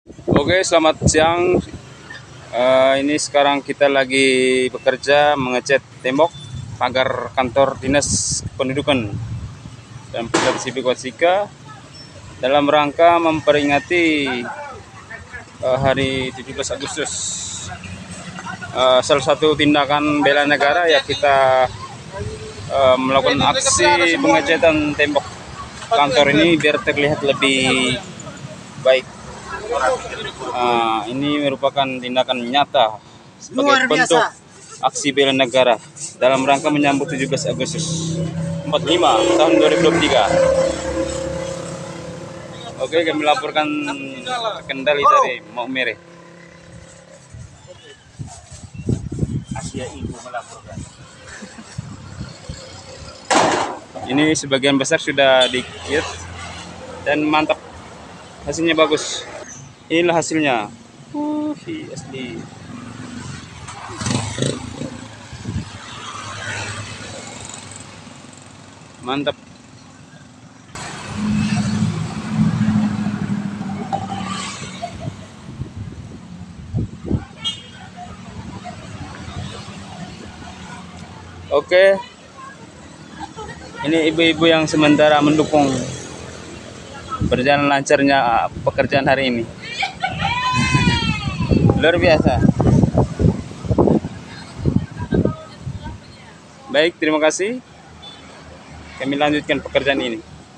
Oke, selamat siang. Ini sekarang kita lagi bekerja mengecat tembok pagar kantor Dinas Kependudukan dan Provinsi Sika dalam rangka memperingati hari 17 Agustus. Salah satu tindakan bela negara ya kita melakukan aksi pengecatan tembok kantor ini biar terlihat lebih baik. Ini merupakan tindakan nyata sebagai bentuk aksi bela negara dalam rangka menyambut 17 Agustus 45 tahun 2023. Oke, kami laporkan kendali dari Maumere. Asia Ibu melaporkan. Ini sebagian besar sudah dikit dan mantap, hasilnya bagus. Inilah hasilnya. Asli. Mantap. Oke. Ini ibu-ibu yang sementara mendukung berjalan lancarnya pekerjaan hari ini. Luar biasa. Baik, terima kasih. Kami lanjutkan pekerjaan ini.